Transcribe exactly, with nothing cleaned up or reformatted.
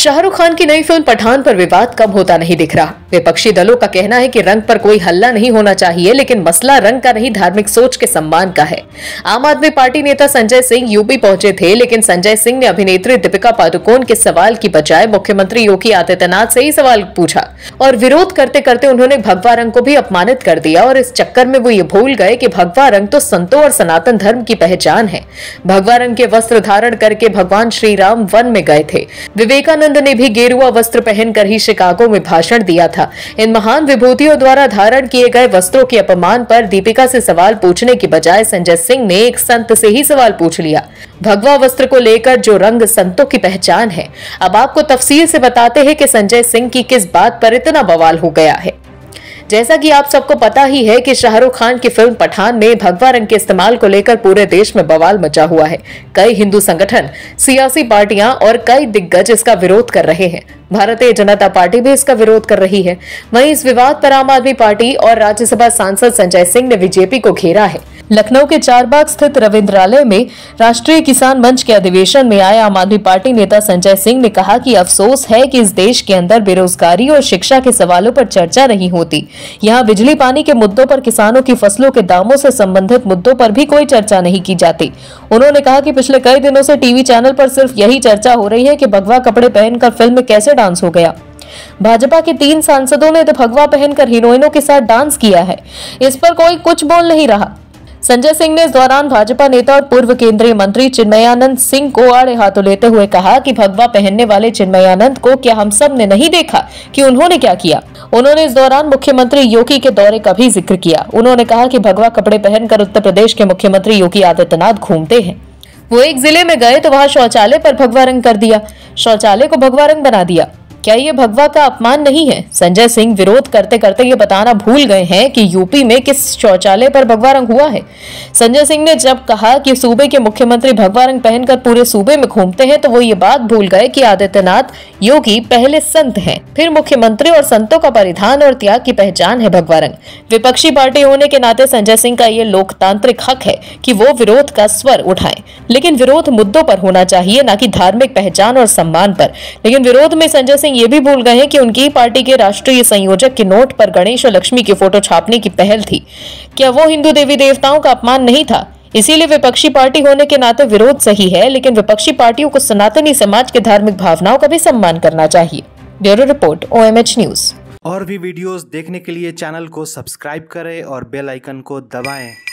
शाहरुख खान की नई फिल्म पठान पर विवाद कम होता नहीं दिख रहा। विपक्षी दलों का कहना है कि रंग पर कोई हल्ला नहीं होना चाहिए, लेकिन मसला रंग का नहीं धार्मिक सोच के सम्मान का है। आम आदमी पार्टी नेता संजय सिंह यूपी पहुंचे थे, लेकिन संजय सिंह ने अभिनेत्री दीपिका पादुकोण के सवाल की बजाय मुख्यमंत्री योगी आदित्यनाथ से ही सवाल पूछा और विरोध करते करते उन्होंने भगवा रंग को भी अपमानित कर दिया। और इस चक्कर में वो ये भूल गए कि भगवा रंग तो संतों और सनातन धर्म की पहचान है। भगवा रंग के वस्त्र धारण करके भगवान श्री राम वन में गए थे। विवेकानंद ने भी गेरुआ वस्त्र पहनकर ही शिकागो में भाषण दिया था। इन महान विभूतियों द्वारा धारण किए गए वस्त्रों के अपमान पर दीपिका से सवाल पूछने की बजाय संजय सिंह ने एक संत से ही सवाल पूछ लिया। भगवा वस्त्र को लेकर जो रंग संतों की पहचान है। अब आपको तफसील से बताते हैं कि संजय सिंह की किस बात पर इतना बवाल हो गया है। जैसा कि आप सबको पता ही है कि शाहरुख खान की फिल्म पठान में भगवा रंग के इस्तेमाल को लेकर पूरे देश में बवाल मचा हुआ है। कई हिंदू संगठन, सियासी पार्टियां और कई दिग्गज इसका विरोध कर रहे हैं। भारतीय जनता पार्टी भी इसका विरोध कर रही है। वहीं इस विवाद पर आम आदमी पार्टी और राज्यसभा सांसद संजय सिंह ने बीजेपी को घेरा है। लखनऊ के चारबाग स्थित रविंद्रालय में राष्ट्रीय किसान मंच के अधिवेशन में आए आम आदमी पार्टी नेता संजय सिंह ने कहा कि अफसोस है कि इस देश के अंदर बेरोजगारी और शिक्षा के सवालों पर चर्चा नहीं होती। यहाँ बिजली पानी के मुद्दों पर, किसानों की फसलों के दामों से संबंधित मुद्दों पर भी कोई चर्चा नहीं की जाती। उन्होंने कहा कि पिछले कई दिनों से टीवी चैनल पर सिर्फ यही चर्चा हो रही है कि भगवा कपड़े पहनकर फिल्म में कैसे डांस हो गया। भाजपा के तीन सांसदों ने तो भगवा पहनकर हीरोइनों के साथ डांस किया है। इस पर कोई कुछ बोल नहीं रहा। संजय सिंह ने इस दौरान भाजपा नेता और पूर्व केंद्रीय मंत्री चिन्मयानंद सिंह को आड़े हाथों लेते हुए कहा कि भगवा पहनने वाले चिन्मयानंद को क्या हम सब ने नहीं देखा कि उन्होंने क्या किया। उन्होंने इस दौरान मुख्यमंत्री योगी के दौरे का भी जिक्र किया। उन्होंने कहा कि भगवा कपड़े पहनकर उत्तर प्रदेश के मुख्यमंत्री योगी आदित्यनाथ घूमते हैं। वो एक जिले में गए तो वहां शौचालय पर भगवा रंग कर दिया, शौचालय को भगवा रंग बना दिया। क्या ये भगवा का अपमान नहीं है? संजय सिंह विरोध करते करते ये बताना भूल गए हैं कि यूपी में किस शौचालय पर भगवा रंग हुआ है। संजय सिंह ने जब कहा कि सूबे के मुख्यमंत्री भगवा रंग पहनकर पूरे सूबे में घूमते हैं, तो वो ये बात भूल गए कि आदित्यनाथ योगी पहले संत हैं, फिर मुख्यमंत्री, और संतों का परिधान और त्याग की पहचान है भगवा रंग। विपक्षी पार्टी होने के नाते संजय सिंह का ये लोकतांत्रिक हक है कि वो विरोध का स्वर उठाएं, लेकिन विरोध मुद्दों पर होना चाहिए, न कि धार्मिक पहचान और सम्मान पर। लेकिन विरोध में संजय सिंह ये भी भूल गए हैं कि उनकी पार्टी के राष्ट्रीय संयोजक के नोट पर गणेश और लक्ष्मी की फोटो छापने की पहल थी। क्या वो हिंदू देवी देवताओं का अपमान नहीं था? इसीलिए विपक्षी पार्टी होने के नाते विरोध सही है, लेकिन विपक्षी पार्टियों को सनातनी समाज के धार्मिक भावनाओं का भी सम्मान करना चाहिए। Bureau report, O M H news. और भी वीडियोस देखने के लिए चैनल को सब्सक्राइब करें और बेल आइकन को दबाएं।